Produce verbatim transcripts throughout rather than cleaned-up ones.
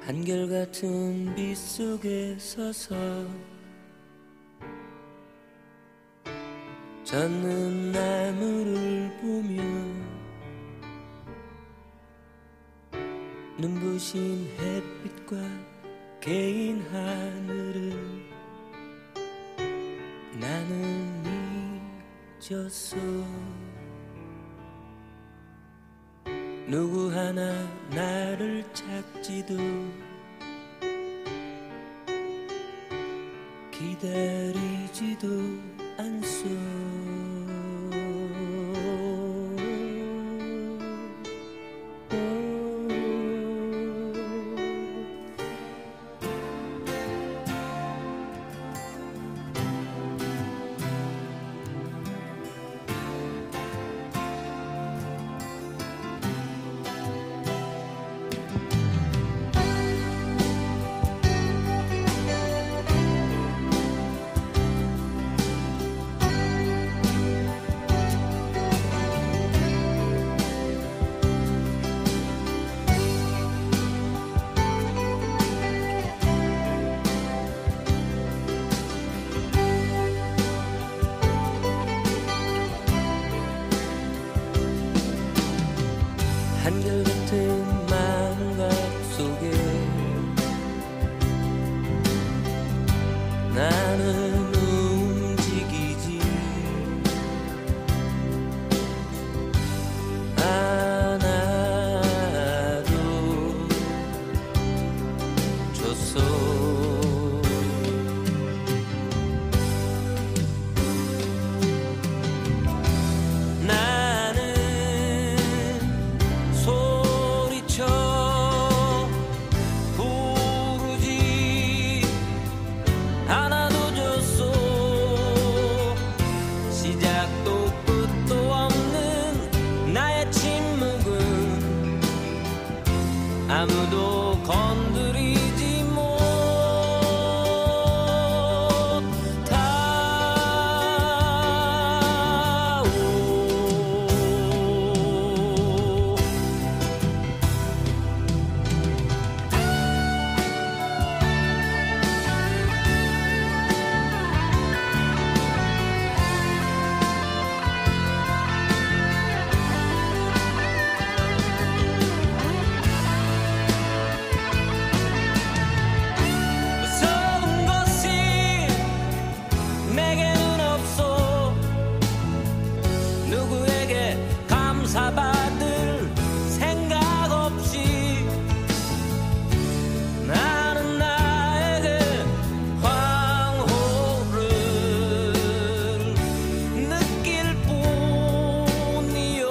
한결같은 빛 속에 서서 젖는 나무를 보며 눈부신 햇빛과 개인 하늘을 나는 잊었어. 누구 하나 나를 찾지도 기다리지도 않소. 한결같은 마음각 속에 나는 움직이지 않아도 좋소. 아무도 건드리지 못하오. 받을 생각 없이 나는 나에게 황홀을 느낄 뿐이요.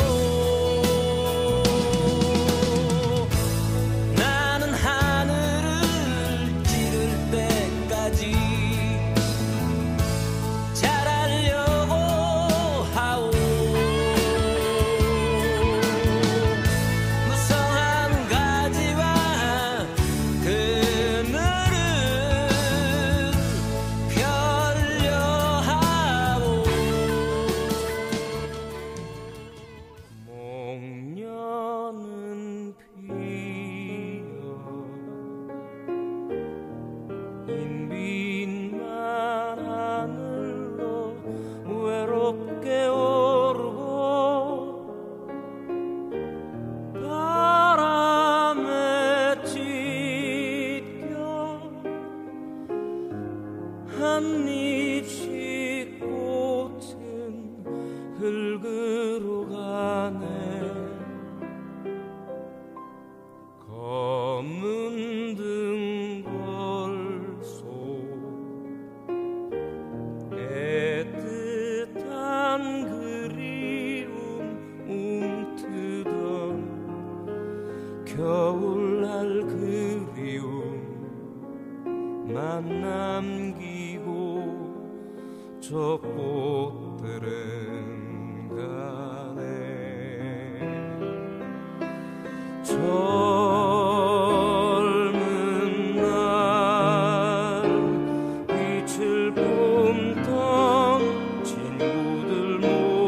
나는 하늘을 찌를 때까지 잘하려고 하오. 빈만 하늘로 외롭게 오르고 바람에 찢겨 한 입씩 꽃은 흙으로 가네. 검은 등 벌소 애틋한 그리움 움트던 겨울날 그리움만 남기고 저 꽃들은 가네. 젊은 날 빛을 뿜던 친구들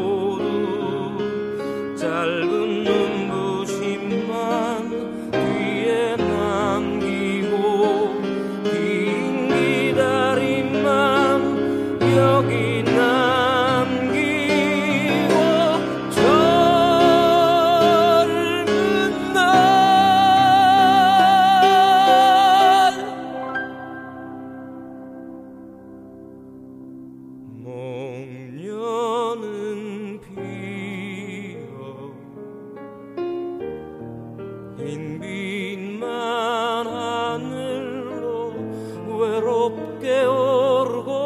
모두 짧은 눈부심만 뒤에 남기고 외롭게 오르고